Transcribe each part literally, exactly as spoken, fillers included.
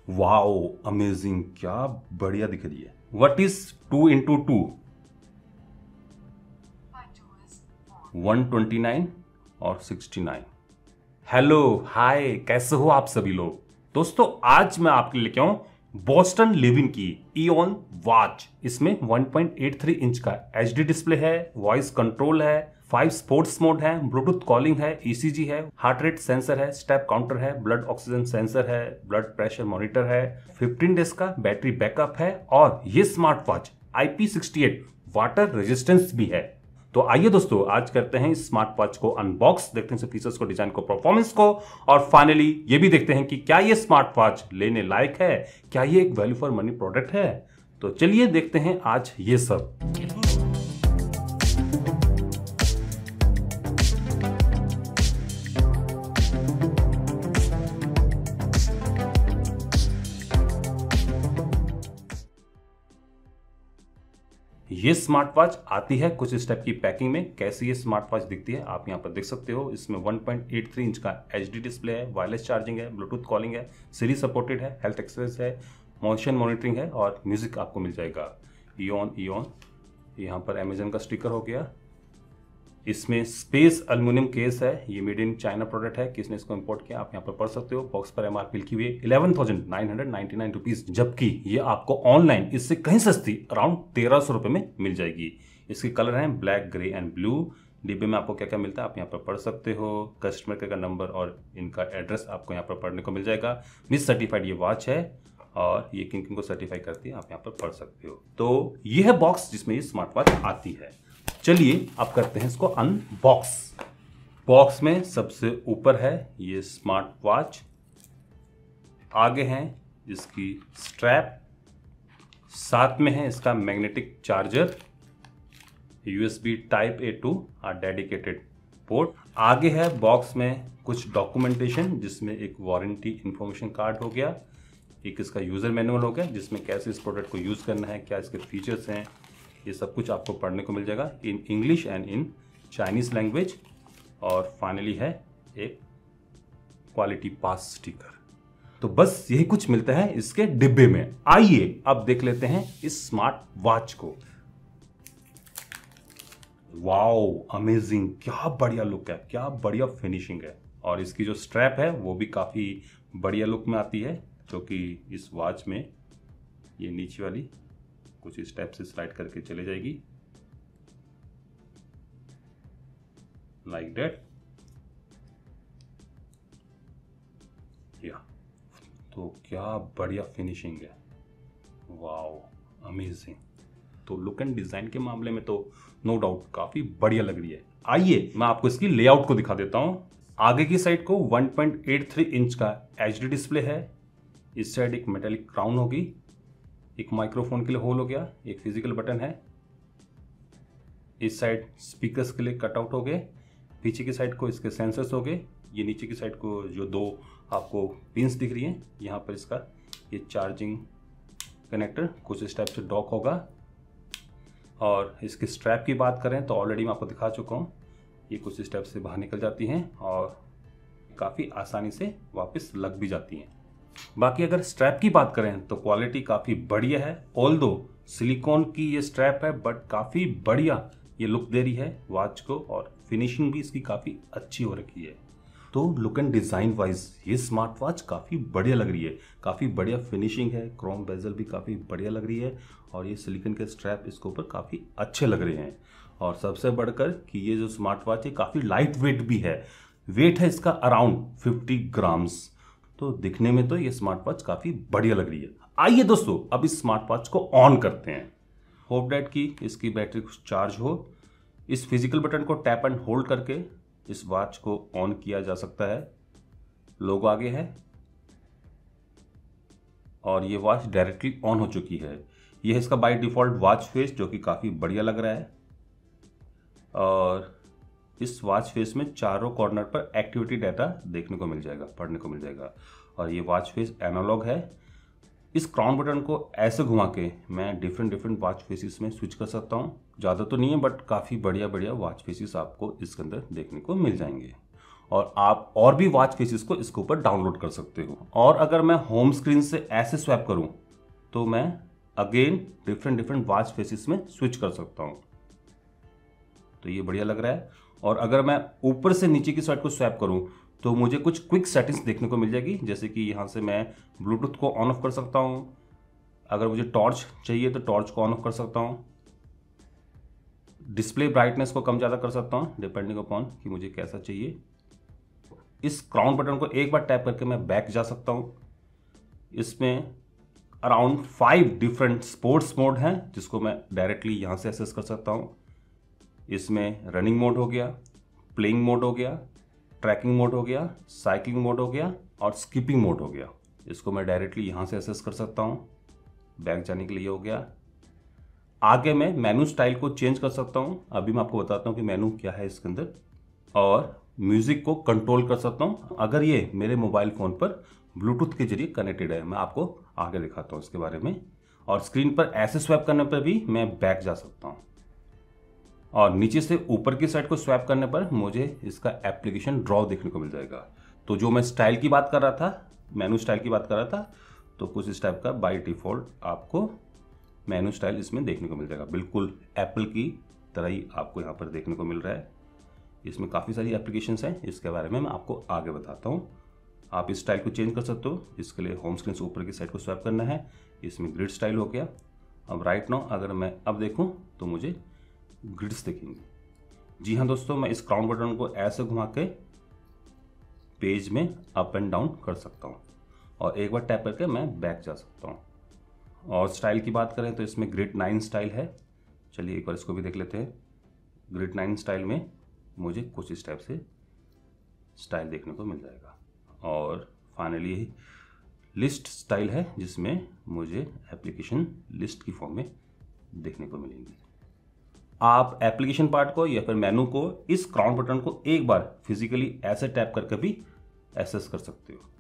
Wow amazing, क्या बढ़िया दिख रही है। What is two into two? One twenty nine और सिक्सटी नाइन। हेलो हाय, कैसे हो आप सभी लोग। दोस्तों आज मैं आपके लिए लेके आऊं बोस्टन लिविन की इयॉन वॉच। इसमें one point eight three inch का एचडी डिस्प्ले है, वॉइस कंट्रोल है, फाइव स्पोर्ट्स मोड है, ब्लूटूथ कॉलिंग है, ईसीजी है, हार्ट रेट सेंसर है, स्टेप काउंटर है, ब्लड ऑक्सीजन सेंसर है, ब्लड प्रेशर मॉनिटर है, फिफ्टीन डेज का बैटरी बैकअप है और ये smart watch I P sixty eight water resistance भी है। तो आइए दोस्तों आज करते हैं इस स्मार्ट वॉच को अनबॉक्स, देखते हैं फीचर्स को, डिजाइन को, परफॉर्मेंस को और फाइनली ये भी देखते हैं कि क्या ये स्मार्ट वॉच लेने लायक है, क्या ये एक वैल्यू फॉर मनी प्रोडक्ट है। तो चलिए देखते हैं आज ये सब। ये स्मार्ट वॉच आती है कुछ इस टाइप की पैकिंग में। कैसी ये स्मार्ट वॉच दिखती है आप यहाँ पर देख सकते हो। इसमें one point eight three inch का एचडी डिस्प्ले है, वायरलेस चार्जिंग है, ब्लूटूथ कॉलिंग है, सीरी सपोर्टेड है, हेल्थ एक्सप्रेस है, मोशन मॉनिटरिंग है और म्यूजिक आपको मिल जाएगा। इयॉन इयॉन यहाँ पर अमेजन का स्टिकर हो गया। इसमें स्पेस एल्युमिनियम केस है, ये मेड इन चाइना प्रोडक्ट है, किसने इसको इंपोर्ट किया आप यहाँ पर पढ़ सकते हो। बॉक्स पर एमआरपी लिखी हुई है eleven thousand nine hundred ninety nine rupees, जबकि ये आपको ऑनलाइन इससे कहीं सस्ती अराउंड तेरह सौ रुपए में मिल जाएगी। इसके कलर हैं ब्लैक, ग्रे एंड ब्लू। डिब्बे में आपको क्या क्या मिलता है आप यहाँ पर पढ़ सकते हो। कस्टमर केयर का नंबर और इनका एड्रेस आपको यहाँ पर पढ़ने को मिल जाएगा। मिस सर्टिफाइड ये वॉच है और ये किन किन को सर्टिफाई करती है आप यहाँ पर पढ़ सकते हो। तो ये है बॉक्स जिसमें ये स्मार्ट वॉच आती है। चलिए अब करते हैं इसको अनबॉक्स। बॉक्स में सबसे ऊपर है ये स्मार्ट वॉच, आगे हैं इसकी स्ट्रैप, साथ में है इसका magnetic charger, USB type A to और डेडिकेटेड पोर्ट। आगे है बॉक्स में कुछ डॉक्यूमेंटेशन जिसमें एक वारंटी इंफॉर्मेशन कार्ड हो गया, एक इसका यूजर मैनुअल हो गया जिसमें कैसे इस प्रोडक्ट को यूज करना है, क्या इसके फीचर्स हैं, ये सब कुछ आपको पढ़ने को मिल जाएगा in English and in Chinese language. और फाइनली है एक क्वालिटी पास स्टिकर। तो बस यही कुछ मिलता है इसके डिब्बे में। आइए अब देख लेते हैं इस स्मार्ट वॉच को। वाओ अमेजिंग, क्या बढ़िया लुक है, क्या बढ़िया फिनिशिंग है। और इसकी जो स्ट्रैप है वो भी काफी बढ़िया लुक में आती है, जो कि इस वॉच में ये नीचे वाली कुछ इस टाइप से स्लाइड करके चले जाएगी लाइक दैट। या तो क्या बढ़िया फिनिशिंग है, वाओ अमेजिंग। तो लुक एंड डिजाइन के मामले में तो नो डाउट काफी बढ़िया लग रही है। आइए मैं आपको इसकी लेआउट को दिखा देता हूं। आगे की साइड को one point eight three inch का एचडी डिस्प्ले है, इस साइड एक मेटालिक क्राउन होगी, एक माइक्रोफोन के लिए होल हो गया, एक फिजिकल बटन है, इस साइड स्पीकर्स के लिए कटआउट हो गए, पीछे की साइड को इसके सेंसर्स हो गए, ये नीचे की साइड को जो दो आपको पिंस दिख रही हैं यहाँ पर इसका ये चार्जिंग कनेक्टर कुछ इस टाइप से डॉक होगा। और इसके स्ट्रैप की बात करें तो ऑलरेडी मैं आपको दिखा चुका हूँ, ये कुछ इस टाइप से बाहर निकल जाती हैं और काफ़ी आसानी से वापस लग भी जाती हैं। बाकी अगर स्ट्रैप की बात करें तो क्वालिटी काफ़ी बढ़िया है, ऑल्दो सिलिकॉन की ये स्ट्रैप है बट काफ़ी बढ़िया ये लुक दे रही है वॉच को और फिनिशिंग भी इसकी काफ़ी अच्छी हो रखी है। तो लुक एंड डिज़ाइन वाइज ये स्मार्ट वॉच काफ़ी बढ़िया लग रही है, काफ़ी बढ़िया फिनिशिंग है, क्रोम बेजल भी काफ़ी बढ़िया लग रही है और ये सिलिकॉन के स्ट्रैप इसके ऊपर काफ़ी अच्छे लग रहे हैं। और सबसे बढ़कर कि ये जो स्मार्ट वॉच है काफ़ी लाइट वेट भी है, वेट है इसका अराउंड फिफ्टी ग्राम्स। तो दिखने में तो ये स्मार्ट वॉच काफी बढ़िया लग रही है। आइए दोस्तों अब इस स्मार्ट वॉच को ऑन करते हैं। होप दैट की इसकी बैटरी कुछ चार्ज हो। इस फिजिकल बटन को टैप एंड होल्ड करके इस वॉच को ऑन किया जा सकता है। लोगो आगे है और ये वॉच डायरेक्टली ऑन हो चुकी है। यह है इसका बाय डिफॉल्ट वॉच फेस जो कि काफी बढ़िया लग रहा है। और इस वॉच फेस में चारों कॉर्नर पर एक्टिविटी डाटा देखने को मिल जाएगा, पढ़ने को मिल जाएगा। और ये वॉच फेस एनालॉग है। इस क्राउन बटन को ऐसे घुमा के मैं डिफरेंट डिफरेंट वॉच फेसिस में स्विच कर सकता हूँ। ज़्यादा तो नहीं है बट काफ़ी बढ़िया बढ़िया वॉच फेसिस आपको इसके अंदर देखने को मिल जाएंगे। और आप और भी वॉच फेसेस को इसके ऊपर डाउनलोड कर सकते हो। और अगर मैं होम स्क्रीन से ऐसे स्वैप करूं तो मैं again different different watch faces में स्विच कर सकता हूं। तो ये बढ़िया लग रहा है। और अगर मैं ऊपर से नीचे की साइड को स्वैप करूं तो मुझे कुछ क्विक सेटिंग्स देखने को मिल जाएगी, जैसे कि यहाँ से मैं ब्लूटूथ को ऑन ऑफ कर सकता हूँ। अगर मुझे टॉर्च चाहिए तो टॉर्च को ऑन ऑफ कर सकता हूँ। डिस्प्ले ब्राइटनेस को कम ज़्यादा कर सकता हूँ डिपेंडिंग अपॉन कि मुझे कैसा चाहिए। इस क्राउन बटन को एक बार टैप करके मैं बैक जा सकता हूँ। इसमें around five different sports mode हैं जिसको मैं डायरेक्टली यहाँ से एक्सेस कर सकता हूँ। इसमें रनिंग मोड हो गया, प्लेइंग मोड हो गया, ट्रैकिंग मोड हो गया, साइकिलिंग मोड हो गया और स्किपिंग मोड हो गया। इसको मैं डायरेक्टली यहाँ से एक्सेस कर सकता हूँ। बैक जाने के लिए हो गया। आगे मैं मेनू स्टाइल को चेंज कर सकता हूँ। अभी मैं आपको बताता हूँ कि मेनू क्या है इसके अंदर। और म्यूजिक को कंट्रोल कर सकता हूँ अगर ये मेरे मोबाइल फ़ोन पर ब्लूटूथ के जरिए कनेक्टेड है। मैं आपको आगे दिखाता हूँ इसके बारे में। और स्क्रीन पर ऐसे स्वैप करने पर भी मैं बैक जा सकता हूँ। और नीचे से ऊपर की साइड को स्वैप करने पर मुझे इसका एप्लीकेशन ड्रॉ देखने को मिल जाएगा। तो जो मैं स्टाइल की बात कर रहा था, मेनू स्टाइल की बात कर रहा था, तो कुछ इस टाइप का बाय डिफ़ॉल्ट आपको मेनू स्टाइल इसमें देखने को मिल जाएगा। बिल्कुल एप्पल की तरह ही आपको यहाँ पर देखने को मिल रहा है। इसमें काफ़ी सारी एप्लीकेशंस हैं, इसके बारे में मैं आपको आगे बताता हूँ। आप इस स्टाइल को चेंज कर सकते हो। इसके लिए होम स्क्रीन से ऊपर की साइड को स्वैप करना है। इसमें ग्रिड स्टाइल हो गया। अब राइट नाउ अगर मैं अब देखूँ तो मुझे ग्रिड्स दिखेंगे। जी हाँ दोस्तों, मैं इस क्राउन बटन को ऐसे घुमा के पेज में अप एंड डाउन कर सकता हूँ और एक बार टैप करके मैं बैक जा सकता हूँ। और स्टाइल की बात करें तो इसमें ग्रिड नाइन स्टाइल है। चलिए एक बार इसको भी देख लेते हैं। ग्रिड नाइन स्टाइल में मुझे कुछ इस टाइप से स्टाइल देखने को मिल जाएगा। और फाइनली लिस्ट स्टाइल है जिसमें मुझे एप्लीकेशन लिस्ट की फॉर्म में देखने को मिलेंगी। आप एप्लीकेशन पार्ट को या फिर मेनू को इस क्राउन बटन को एक बार फिजिकली ऐसे टैप करके भी एक्सेस कर सकते हो।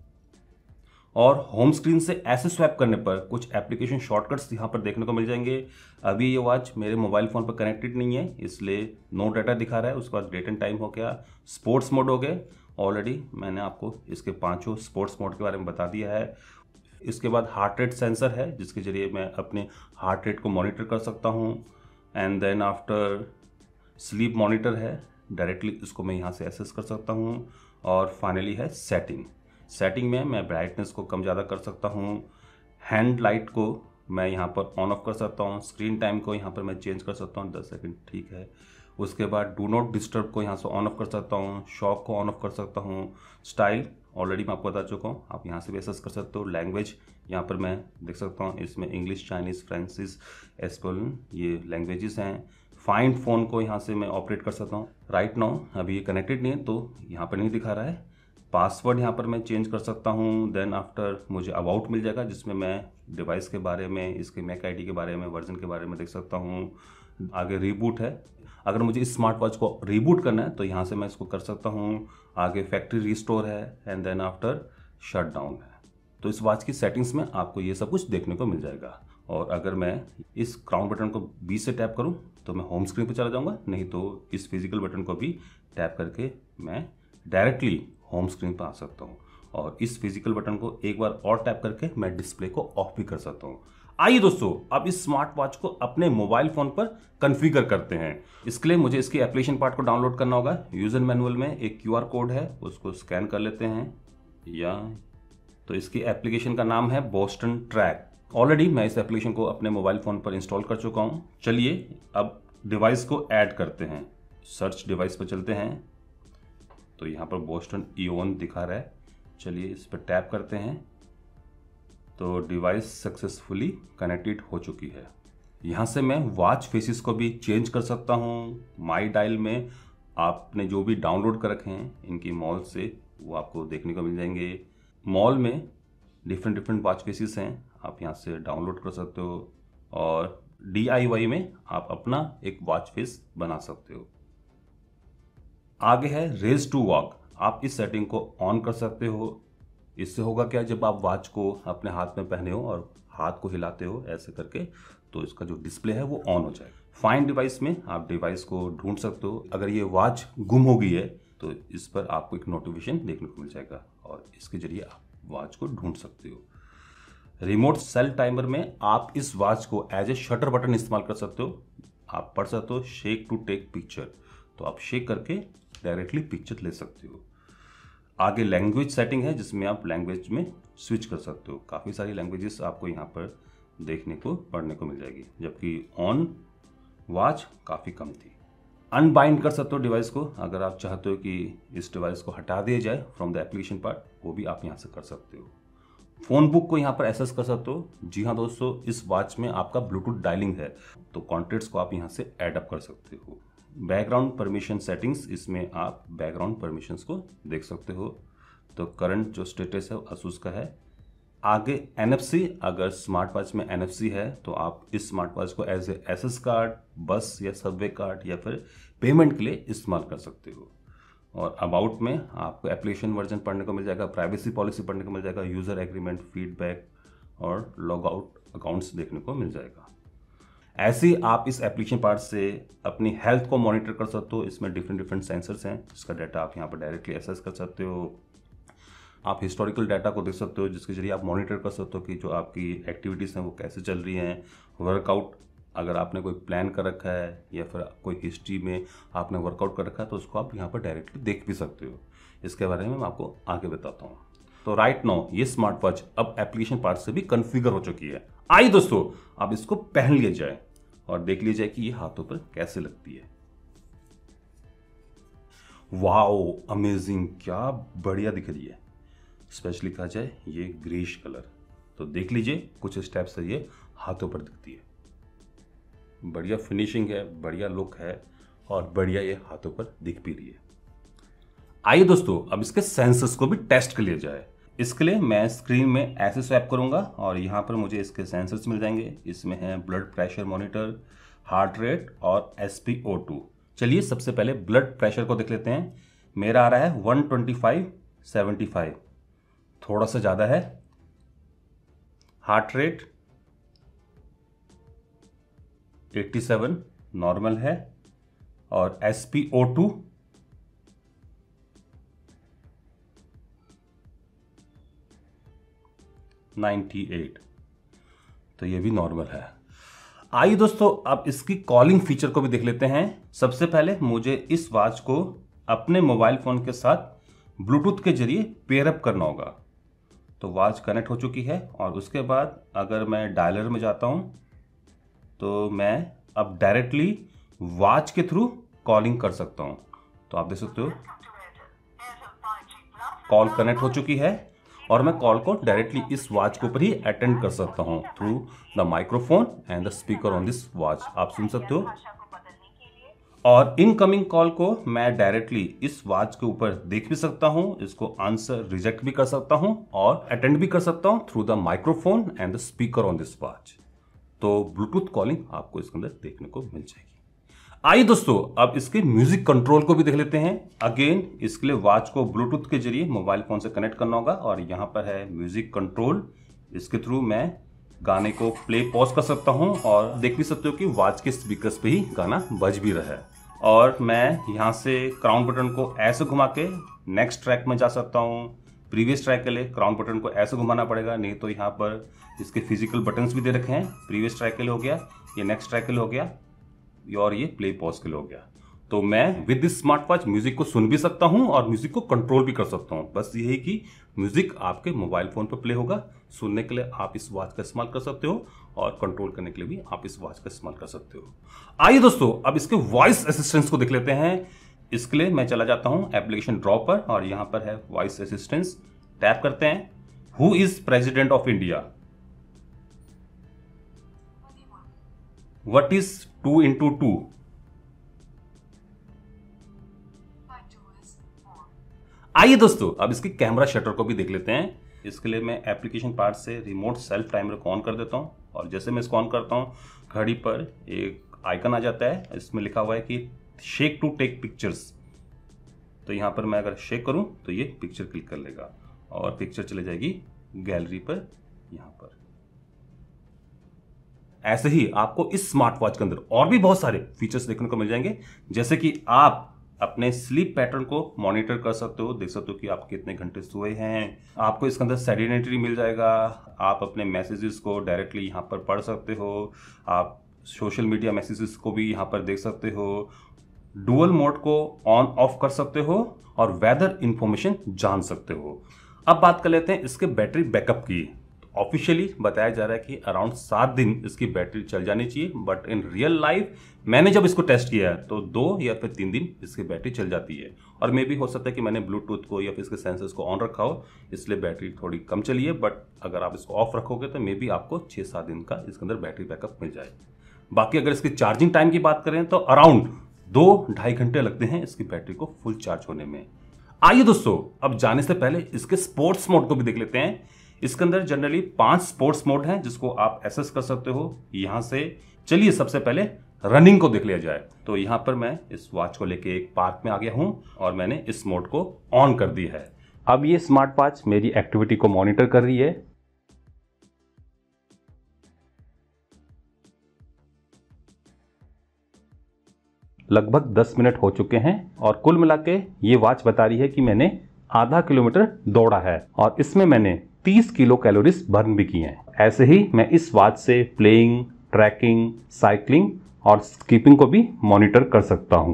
और होम स्क्रीन से ऐसे स्वैप करने पर कुछ एप्लीकेशन शॉर्टकट्स यहाँ पर देखने को मिल जाएंगे। अभी ये वॉच मेरे मोबाइल फ़ोन पर कनेक्टेड नहीं है, इसलिए नो डाटा दिखा रहा है। उसके बाद डेट एंड टाइम हो गया, स्पोर्ट्स मोड हो गए। ऑलरेडी मैंने आपको इसके पांचों स्पोर्ट्स मोड के बारे में बता दिया है। इसके बाद हार्ट रेट सेंसर है जिसके जरिए मैं अपने हार्ट रेट को मॉनिटर कर सकता हूँ। And then after sleep monitor है, डायरेक्टली इसको मैं यहाँ से एक्सेस कर सकता हूँ। और फाइनली है सेटिंग। सेटिंग में मैं ब्राइटनेस को कम ज़्यादा कर सकता हूँ। हैंड लाइट को मैं यहाँ पर ऑन ऑफ कर सकता हूँ। स्क्रीन टाइम को यहाँ पर मैं चेंज कर सकता हूँ, दस सेकंड ठीक है। उसके बाद डू नॉट डिस्टर्ब को यहाँ से ऑन ऑफ कर सकता हूँ। शॉक को ऑन ऑफ कर सकता हूँ। स्टाइल ऑलरेडी मैं आपको बता चुका हूँ, आप यहाँ से भी एक्सेस कर सकते हो। लैंग्वेज यहाँ पर मैं देख सकता हूँ, इसमें इंग्लिश, चाइनीज़, फ्रेंसिस, एस्पेनिश ये लैंग्वेजेस हैं। फाइंड फ़ोन को यहाँ से मैं ऑपरेट कर सकता हूँ। राइट नाउ अभी ये कनेक्टेड नहीं है तो यहाँ पर नहीं दिखा रहा है। पासवर्ड यहाँ पर मैं चेंज कर सकता हूँ। देन आफ्टर मुझे अबाउट मिल जाएगा जिसमें मैं डिवाइस के बारे में, इसके मैक आईडी के बारे में, वर्जन के बारे में देख सकता हूँ। आगे रीबूट है, अगर मुझे इस स्मार्ट वॉच को रीबूट करना है तो यहाँ से मैं इसको कर सकता हूँ। आगे फैक्ट्री रिस्टोर है and then after shut down है। तो इस वॉच की सेटिंग्स में आपको ये सब कुछ देखने को मिल जाएगा। और अगर मैं इस क्राउन बटन को बीच से टैप करूँ तो मैं होम स्क्रीन पर चला जाऊँगा, नहीं तो इस फिजिकल बटन को भी टैप करके मैं डायरेक्टली होम स्क्रीन पर आ सकता हूँ। और इस फिजिकल बटन को एक बार और टैप करके मैं डिस्प्ले को ऑफ भी कर सकता हूँ। आइए दोस्तों, अब इस स्मार्ट वॉच को अपने मोबाइल फ़ोन पर कॉन्फ़िगर करते हैं। इसके लिए मुझे इसकी एप्लीकेशन पार्ट को डाउनलोड करना होगा। यूज़र मैनुअल में एक क्यूआर कोड है, उसको स्कैन कर लेते हैं। या तो इसकी एप्लीकेशन का नाम है बोस्टन ट्रैक। ऑलरेडी मैं इस एप्लीकेशन को अपने मोबाइल फ़ोन पर इंस्टॉल कर चुका हूँ। चलिए अब डिवाइस को ऐड करते हैं। सर्च डिवाइस पर चलते हैं तो यहाँ पर बोस्टन इवन दिखा रहा है। चलिए इस पर टैप करते हैं तो डिवाइस सक्सेसफुली कनेक्टेड हो चुकी है। यहाँ से मैं वॉच फेसेस को भी चेंज कर सकता हूँ। माई डायल में आपने जो भी डाउनलोड कर रखे हैं इनकी मॉल से वो आपको देखने को मिल जाएंगे। मॉल में डिफरेंट डिफरेंट वॉच फेसेस हैं, आप यहाँ से डाउनलोड कर सकते हो। और डी आई वाई में आप अपना एक वॉच फेस बना सकते हो। आगे है रेज टू वॉक। आप इस सेटिंग को ऑन कर सकते हो। इससे होगा क्या, जब आप वॉच को अपने हाथ में पहने हो और हाथ को हिलाते हो ऐसे करके तो इसका जो डिस्प्ले है वो ऑन हो जाएगा। फाइंड डिवाइस में आप डिवाइस को ढूंढ सकते हो। अगर ये वॉच गुम हो गई है तो इस पर आपको एक नोटिफिकेशन देखने को मिल जाएगा और इसके जरिए आप वॉच को ढूंढ सकते हो। रिमोट सेल्फ टाइमर में आप इस वॉच को एज ए शटर बटन इस्तेमाल कर सकते हो। आप पढ़ सकते हो शेक टू टेक पिक्चर, तो आप शेक करके डायरेक्टली पिक्चर ले सकते हो। आगे लैंग्वेज सेटिंग है जिसमें आप लैंग्वेज में स्विच कर सकते हो। काफ़ी सारी लैंग्वेजेस आपको यहाँ पर देखने को पढ़ने को मिल जाएगी, जबकि ऑन वॉच काफ़ी कम थी। अनबाइंड कर सकते हो डिवाइस को, अगर आप चाहते हो कि इस डिवाइस को हटा दिया जाए फ्रॉम द एप्लीकेशन पार्ट, वो भी आप यहाँ से कर सकते हो। फ़ोन बुक को यहाँ पर एक्सेस कर सकते हो। जी हाँ दोस्तों, इस वॉच में आपका ब्लूटूथ डायलिंग है, तो कॉन्टैक्ट्स को आप यहाँ से ऐड अप कर सकते हो। बैकग्राउंड परमिशन सेटिंग्स, इसमें आप बैकग्राउंड परमिशंस को देख सकते हो। तो करंट जो स्टेटस है असूस का है। आगे एन एफ सी, अगर स्मार्ट वॉच में एन एफ सी है तो आप इस स्मार्ट वॉच को as a access card, bus या सबवे कार्ड या फिर पेमेंट के लिए इस्तेमाल कर सकते हो। और अबाउट में आपको एप्लीकेशन वर्जन पढ़ने को मिल जाएगा, प्राइवेसी पॉलिसी पढ़ने को मिल जाएगा, यूज़र एग्रीमेंट, फीडबैक और लॉग आउट अकाउंट्स देखने को मिल जाएगा। ऐसे ही आप इस एप्लीकेशन पार्ट से अपनी हेल्थ को मॉनिटर कर सकते हो। इसमें डिफरेंट डिफरेंट सेंसर्स हैं जिसका डाटा आप यहाँ पर डायरेक्टली एक्सेस कर सकते हो। आप हिस्टोरिकल डाटा को देख सकते हो जिसके जरिए आप मॉनिटर कर सकते हो कि जो आपकी एक्टिविटीज़ हैं वो कैसे चल रही हैं। वर्कआउट, अगर आपने कोई प्लान कर रखा है या फिर कोई हिस्ट्री में आपने वर्कआउट कर रखा है तो उसको आप यहाँ पर डायरेक्टली देख भी सकते हो। इसके बारे में मैं आपको आगे बताता हूँ। तो राइट नाउ ये स्मार्ट वॉच अब एप्लीकेशन पार्ट से भी कॉन्फ़िगर हो चुकी है। आइए दोस्तों, अब इसको पहन लिया जाए और देख लिया जाए कि ये हाथों पर कैसे लगती है। वाओ, अमेजिंग, क्या बढ़िया दिख रही है। स्पेशली कहा जाए ये ग्रेश कलर, तो देख लीजिए कुछ स्टेप से ये हाथों पर दिखती है। बढ़िया फिनिशिंग है, बढ़िया लुक है और बढ़िया ये हाथों पर दिख भी रही है। आइए दोस्तों, अब इसके सेंसर्स को भी टेस्ट कर लिया जाए। इसके लिए मैं स्क्रीन में ऐसे स्वैप करूंगा और यहाँ पर मुझे इसके सेंसर्स मिल जाएंगे। इसमें है blood pressure monitor, heart rate और एस पी ओ टू। चलिए सबसे पहले ब्लड प्रेशर को देख लेते हैं। मेरा आ रहा है one twenty five seventy five, थोड़ा सा ज़्यादा है। Heart rate eighty seven, normal है। और S P O two ninety eight, तो ये भी नॉर्मल है। आइए दोस्तों, अब इसकी कॉलिंग फीचर को भी देख लेते हैं। सबसे पहले मुझे इस वॉच को अपने मोबाइल फ़ोन के साथ ब्लूटूथ के जरिए पेयरअप करना होगा। तो वॉच कनेक्ट हो चुकी है और उसके बाद अगर मैं डायलर में जाता हूं तो मैं अब डायरेक्टली वॉच के थ्रू कॉलिंग कर सकता हूं। तो आप देख सकते हो कॉल कनेक्ट हो चुकी है और मैं कॉल को डायरेक्टली इस वॉच के ऊपर ही अटेंड कर सकता हूं through the microphone and the speaker on this watch. आप सुन सकते हो और इनकमिंग कॉल को मैं डायरेक्टली इस वॉच के ऊपर देख भी सकता हूं, इसको आंसर रिजेक्ट भी कर सकता हूं और अटेंड भी कर सकता हूं through the microphone and the speaker on this watch. तो ब्लूटूथ कॉलिंग आपको इसके अंदर देखने को मिल जाएगी। आइए दोस्तों, अब इसके म्यूजिक कंट्रोल को भी देख लेते हैं। अगेन इसके लिए वॉच को ब्लूटूथ के जरिए मोबाइल फोन से कनेक्ट करना होगा और यहाँ पर है म्यूजिक कंट्रोल। इसके थ्रू मैं गाने को प्ले पॉज कर सकता हूँ और देख भी सकते हो कि वॉच के स्पीकर्स पे ही गाना बज भी रहा है। और मैं यहाँ से क्राउन बटन को ऐसे घुमा के नेक्स्ट ट्रैक में जा सकता हूँ। प्रीवियस ट्रैक के लिए क्राउन बटन को ऐसे घुमाना पड़ेगा, नहीं तो यहाँ पर इसके फिजिकल बटन्स भी दे रखे हैं। प्रीवियस ट्रैक के लिए हो गया, ये नेक्स्ट ट्रैक के लिए हो गया और ये प्ले पॉज के लिए हो गया। तो मैं with this smart watch music को सुन भी सकता हूं और म्यूजिक को कंट्रोल भी कर सकता हूं। बस यही कि म्यूजिक आपके मोबाइल फोन पर प्ले होगा। सुनने के लिए आप इस वॉच का इस्तेमाल कर सकते हो और कंट्रोल करने के लिए भी आप इस वॉच का इस्तेमाल कर सकते हो। आइए दोस्तों, अब इसके वॉइस असिस्टेंस को देख लेते हैं। इसके लिए मैं चला जाता हूं एप्लीकेशन ड्रॉ पर और यहां पर है वॉइस असिस्टेंस। टैप करते हैं। Who is president of India? What is two into two? आइए दोस्तों, अब इसकी कैमरा शटर को भी देख लेते हैं। इसके लिए मैं एप्लीकेशन पार्ट से रिमोट सेल्फ टाइमर को ऑन कर देता हूं और जैसे मैं इसको ऑन करता हूं घड़ी पर एक आइकन आ जाता है। इसमें लिखा हुआ है कि शेक टू टेक पिक्चर्स। तो यहां पर मैं अगर शेक करूं तो ये पिक्चर क्लिक कर लेगा और पिक्चर चले जाएगी गैलरी पर। यहां पर ऐसे ही आपको इस स्मार्ट वॉच के अंदर और भी बहुत सारे फीचर्स देखने को मिल जाएंगे, जैसे कि आप अपने स्लीप पैटर्न को मॉनिटर कर सकते हो, देख सकते हो कि आप कितने घंटे सोए हैं। आपको इसके अंदर सेडेनिटरी मिल जाएगा, आप अपने मैसेजेस को डायरेक्टली यहाँ पर पढ़ सकते हो, आप सोशल मीडिया मैसेजेस को भी यहाँ पर देख सकते हो, डुअल मोड को ऑन ऑफ कर सकते हो और वेदर इंफॉर्मेशन जान सकते हो। अब बात कर लेते हैं इसके बैटरी बैकअप की। ऑफिशियली बताया जा रहा है कि अराउंड सात दिन इसकी बैटरी चल जानी चाहिए, बट इन रियल लाइफ मैंने जब इसको टेस्ट किया है तो दो या फिर तीन दिन इसकी बैटरी चल जाती है। और मे भी हो सकता है कि मैंने ब्लूटूथ को या फिर इसके सेंसर्स को ऑन रखा हो, इसलिए बैटरी थोड़ी कम चली है, बट अगर आप इसको ऑफ रखोगे तो मे बी आपको छः सात दिन का इसके अंदर बैटरी बैकअप मिल जाए। बाकी अगर इसकी चार्जिंग टाइम की बात करें तो अराउंड दो ढाई घंटे लगते हैं इसकी बैटरी को फुल चार्ज होने में। आइए दोस्तों, अब जाने से पहले इसके स्पोर्ट्स मोड को भी देख लेते हैं। इसके अंदर जनरली पांच स्पोर्ट्स मोड हैं जिसको आप एक्सेस कर सकते हो यहां से। चलिए सबसे पहले रनिंग को देख लिया जाए। तो यहां पर मैं इस वॉच को लेके एक पार्क में आ गया हूं और मैंने इस मोड को ऑन कर दी है। अब ये स्मार्ट वॉच मेरी एक्टिविटी को मॉनिटर कर रही है। लगभग दस मिनट हो चुके हैं और कुल मिला के ये वॉच बता रही है कि मैंने आधा किलोमीटर दौड़ा है और इसमें मैंने तीस किलो कैलोरीज बर्न भी की हैं। ऐसे ही मैं इस वॉच से प्लेइंग, ट्रैकिंग, साइकिलिंग और स्कीपिंग को भी मॉनिटर कर सकता हूं।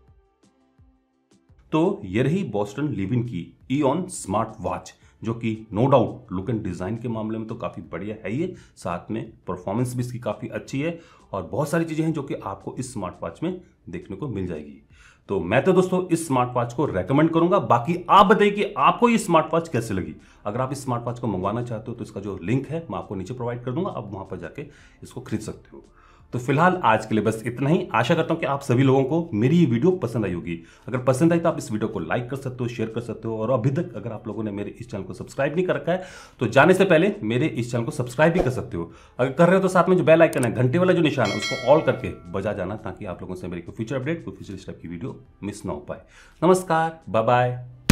तो ये रही बोस्टन लिविन की इऑन स्मार्ट वॉच, जो कि no doubt look and design के मामले में तो काफी बढ़िया है ये, साथ में परफॉर्मेंस भी इसकी काफी अच्छी है और बहुत सारी चीजें हैं जो कि आपको इस स्मार्ट वॉच में देखने को मिल जाएगी। तो मैं तो दोस्तों इस स्मार्ट वॉच को रेकमेंड करूंगा। बाकी आप बताइए कि आपको ये स्मार्ट वॉच कैसे लगी। अगर आप इस स्मार्ट वॉच को मंगवाना चाहते हो तो इसका जो लिंक है मैं आपको नीचे प्रोवाइड कर दूंगा, आप वहां पर जाके इसको खरीद सकते हो। तो फिलहाल आज के लिए बस इतना ही। आशा करता हूं कि आप सभी लोगों को मेरी ये वीडियो पसंद आई होगी। अगर पसंद आई तो आप इस वीडियो को लाइक कर सकते हो, शेयर कर सकते हो और अभी तक अगर आप लोगों ने मेरे इस चैनल को सब्सक्राइब नहीं कर रखा है तो जाने से पहले मेरे इस चैनल को सब्सक्राइब भी कर सकते हो। अगर कर रहे हो तो साथ में जो बेल आइकन है, घंटे वाला जो निशान है, उसको ऑल करके बजा जाना ताकि आप लोगों से मेरी कोई फ्यूचर अपडेट, कोई फ्यूचर स्टेप की वीडियो मिस ना हो पाए। नमस्कार, बाय बाय।